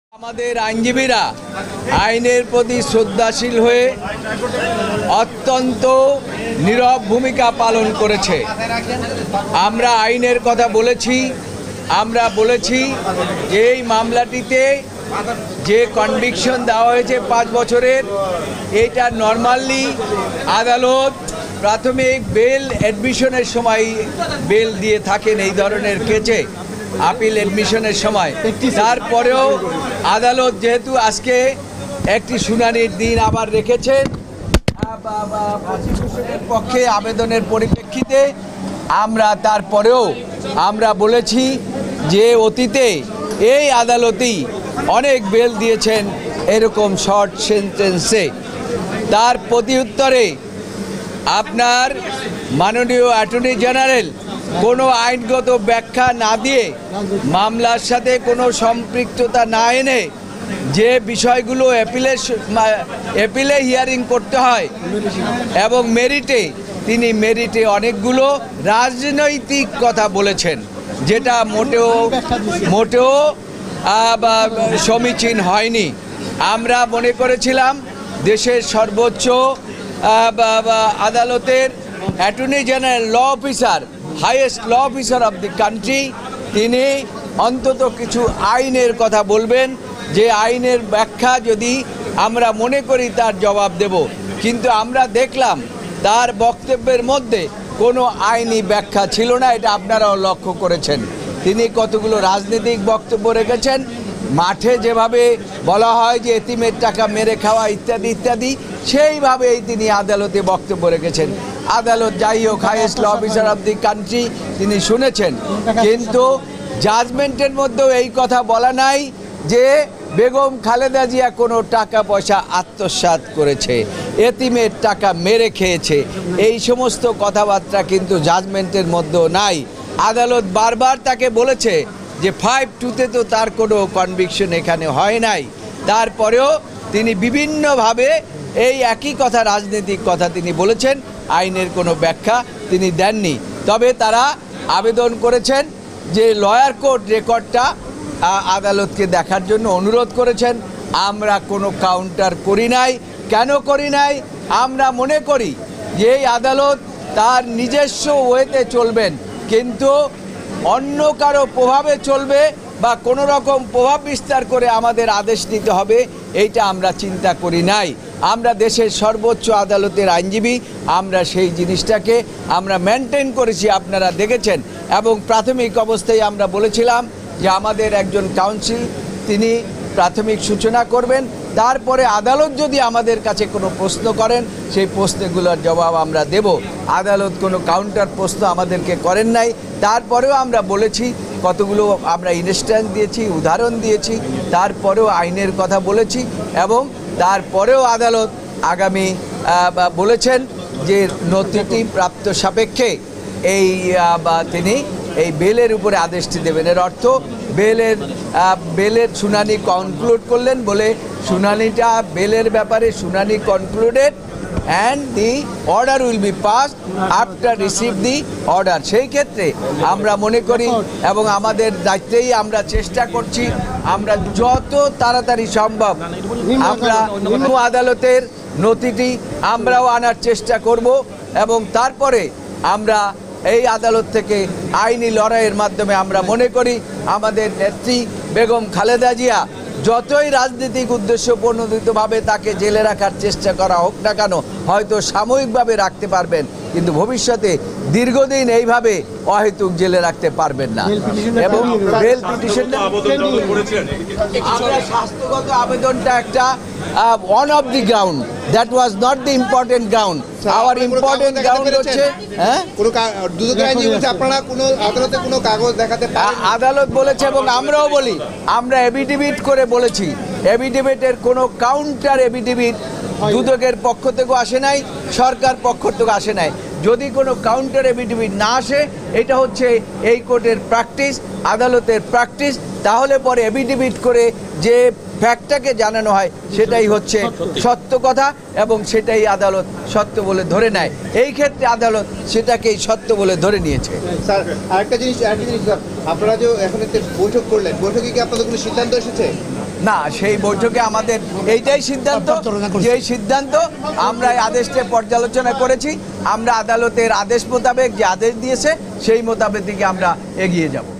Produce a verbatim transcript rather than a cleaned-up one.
আমাদের আইনজীবীরা আইনের প্রতি শ্রদ্ধাশীল হয়ে অত্যন্ত নীরব ভূমিকা পালন করেছে। আমরা আইনের কথা বলেছি, আমরা বলেছি যে এই মামলাটিতে যে কনভিকশন দেওয়া হয়েছে পাঁচ বছরের, এটা নর্মালি আদালত প্রাথমিক বেল অ্যাডমিশনের সময় বেল দিয়ে থাকেন এই ধরনের কেসে, আপিল অ্যাডমিশনের সময়। তারপরেও আদালত যেহেতু আজকে একটি শুনানির দিন আবার রেখেছেন প্রসিকিউশনের পক্ষে আবেদনের পরিপ্রেক্ষিতে, আমরা তারপরেও আমরা বলেছি যে অতীতে এই আদালতই অনেক বেল দিয়েছেন এরকম শর্ট সেন্টেন্সে। তার প্রতিউত্তরে আপনার মাননীয় অ্যাটর্নি জেনারেল কোনো আইনগত ব্যাখ্যা না দিয়ে, মামলার সাথে কোনো সম্পৃক্ততা না এনে যে বিষয়গুলো অ্যাপিলে অ্যাপিলে হিয়ারিং করতে হয় এবং মেরিটে, তিনি মেরিটে অনেকগুলো রাজনৈতিক কথা বলেছেন, যেটা মোটেও মোটেও সমীচীন হয়নি। আমরা মনে করেছিলাম দেশের সর্বোচ্চ আদালতের attorney general, law officer, highest law officer of the country, তিনি অন্তত কিছু আইনের কথা বলবেন, যে আইনের ব্যাখ্যা যদি আমরা মনে করি তার জবাব দেব। কিন্তু আমরা দেখলাম তার বক্তব্যের মধ্যে কোনো আইনি ব্যাখ্যা ছিল না, এটা আপনারাও লক্ষ্য করেছেন। তিনি কতগুলো রাজনৈতিক বক্তব্য রেখেছেন, মাঠে যেভাবে বলা হয় যে এতিমের টাকা মেরে খাওয়া ইত্যাদি ইত্যাদি, সেইভাবেই তিনি আদালতে বক্তব্য রেখেছেন। আদালত যাই হোক, highest law officer of the country, তিনি শুনেছেন। কিন্তু জাজমেন্টের মধ্যেও এই কথা বলা নাই যে বেগম খালেদা জিয়া কোনো টাকা পয়সা আত্মসাৎ করেছে, এতিমের টাকা মেরে খেয়েছে, এই সমস্ত কথাবার্তা কিন্তু জাজমেন্টের মধ্যেও নাই। আদালত বারবার তাকে বলেছে যে ফাইভ টুতে তো তার কোনো কনভিকশন এখানে হয় নাই। তারপরেও তিনি বিভিন্নভাবে এই একই কথা, রাজনৈতিক কথা তিনি বলেছেন, আইনের কোনো ব্যাখ্যা তিনি দেননি। তবে তারা আবেদন করেছেন যে লয়ার কোর্ট রেকর্ডটা আদালতকে দেখার জন্য অনুরোধ করেছেন। আমরা কোনো কাউন্টার করি নাই। কেন করি নাই? আমরা মনে করি যে এই আদালত তার নিজস্ব ওয়েতে চলবেন, কিন্তু অন্য কারো প্রভাবে চলবে বা কোনো রকম প্রভাব বিস্তার করে আমাদের আদেশ নিতে হবে, এইটা আমরা চিন্তা করি নাই। আমরা দেশের সর্বোচ্চ আদালতের আইনজীবী, আমরা সেই জিনিসটাকে আমরা মেনটেন করেছি, আপনারা দেখেছেন। এবং প্রাথমিক অবস্থায় আমরা বলেছিলাম যে আমাদের একজন কাউন্সিল তিনি প্রাথমিক সূচনা করবেন, তারপরে আদালত যদি আমাদের কাছে কোনো প্রশ্ন করেন সেই প্রশ্নগুলোর জবাব আমরা দেব। আদালত কোনো কাউন্টার প্রশ্ন আমাদেরকে করেন নাই। তারপরেও আমরা বলেছি, কতগুলো আমরা ইনস্ট্যান্স দিয়েছি, উদাহরণ দিয়েছি, তারপরেও আইনের কথা বলেছি। এবং তারপরেও আদালত আগামী বলেছেন যে নথিটি প্রাপ্ত সাপেক্ষে এই তিনি এই বেলের উপরে আদেশটি দেবেন। এর অর্থ বেলের বেলের শুনানি কনক্লুড করলেন বলে শুনানিটা বেলের ব্যাপারে শুনানি concluded and the order will be passed after receive the order. সেই ক্ষেত্রে আমরা মনে করি এবং আমাদের দায়িত্বেই আমরা চেষ্টা করছি, আমরা যত তাড়াতাড়ি সম্ভব আমরা আদালতের নথিটি আমরাও আনার চেষ্টা করব এবং তারপরে আমরা এই আদালত থেকে আইনি লড়াইয়ের মাধ্যমে আমরা মনে করি আমাদের নেত্রী বেগম খালেদা জিয়া যতই রাজনৈতিক উদ্দেশ্য প্রণোদিতভাবে তাকে জেলে রাখার চেষ্টা করা হোক না কেন, হয়তো সাময়িকভাবে রাখতে পারবেন, কিন্তু ভবিষ্যতে দীর্ঘদিন এইভাবে অহেতুক জেলে রাখতে পারবেন না। এবং বেল পিটিশন, আমরা স্বাস্থ্যগত আবেদনটা একটা one of the ground, that was not the important ground. Our important ground হচ্ছে হ্যাঁ আপনারা কোনো আদালতে কোনো কাগজ দেখাতে পারেন, আদালত বলেছে এবং আমরাও বলি, আমরা এভিডেভিট করে বলেছি, এভিডেভিটের কোনো কাউন্টার এভিডেভিট দুদকের পক্ষ থেকেও আসে নাই, সরকার পক্ষ থেকে আসে নাই। যদি কোনো কাউন্টার এভিডেভিট না আসে, এটা হচ্ছে এই কোর্টের প্র্যাকটিস, আদালতের প্র্যাকটিস, তাহলে পরে এভিডেভিট করে যে ফ্যাক্টটাকে জানানো হয় সেটাই হচ্ছে সত্য কথা এবং সেটাই আদালত সত্য বলে ধরে নেয়। এই ক্ষেত্রে আদালত সেটাকেই সত্য বলে ধরে নিয়েছে। স্যার আরেকটা জিনিস আরেকটা জিনিস আপনারা যে এখন বৈঠক করলেন, বৈঠকে কি আপনাদের কোনো সিদ্ধান্ত এসেছে? না, সেই বৈঠকে আমাদের এইটাই সিদ্ধান্ত, যে সিদ্ধান্ত আমরা এই আদেশটা পর্যালোচনা করেছি, আমরা আদালতের আদেশ মোতাবেক যে আদেশ দিয়েছে সেই মোতাবেক দিকে আমরা এগিয়ে যাব।